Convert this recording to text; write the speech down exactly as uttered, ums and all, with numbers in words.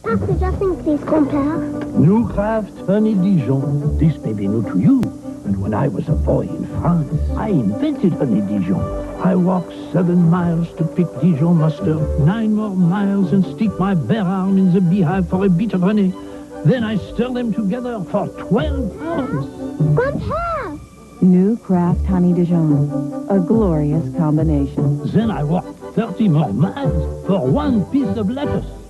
Pass the dressing, please, compere. New Kraft honey Dijon. This may be new to you, but when I was a boy in France, I invented honey Dijon. I walked seven miles to pick Dijon mustard, nine more miles and stick my bare arm in the beehive for a bit of honey. Then I stir them together for twelve hours. Compere! New Kraft honey Dijon. A glorious combination. Then I walked thirty more miles for one piece of lettuce.